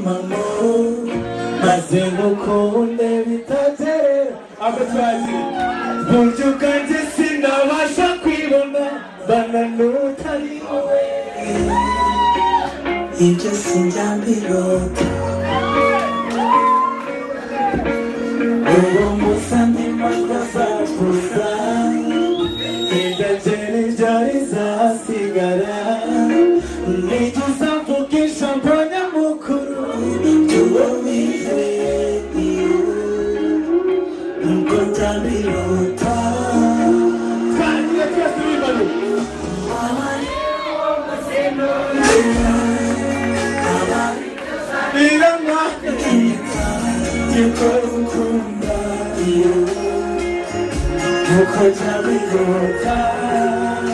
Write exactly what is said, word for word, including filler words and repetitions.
mamo maze ngukunde bitaterera abatwazi buryo bwanjye sinabasha kwibona bananutari wowe ibyo sinjya mbirota uwo musambi makosa gusa igakene ryari zasigara nijye uzamvugisha mbonye mukuru tuwo wizeye iyo nuko nzabirota kandi twese bibano birama yuko ukunda iyo nuko nzabirota